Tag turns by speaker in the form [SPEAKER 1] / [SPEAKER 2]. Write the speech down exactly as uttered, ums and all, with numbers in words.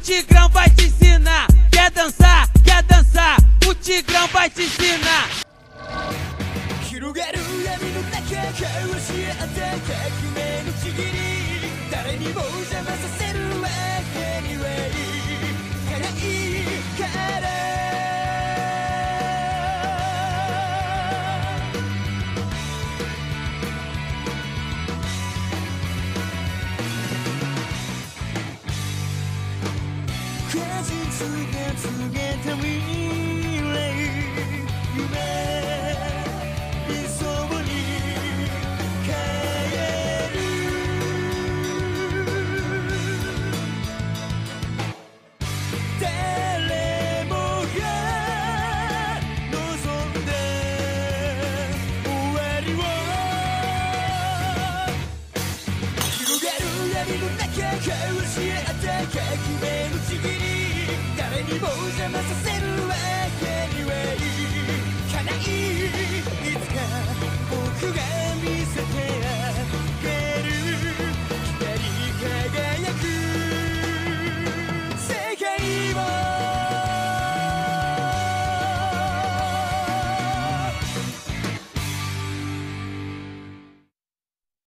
[SPEAKER 1] Tigrão vai te ensinar. Quer dançar, quer dançar, o Tigrão vai te ensinar.
[SPEAKER 2] 広がる闇の中交わし合った革命のちぎり誰にも邪魔させるわけにはいかないから果実が告げた未来夢交わし合った革命のちぎり誰にも邪魔させるわけ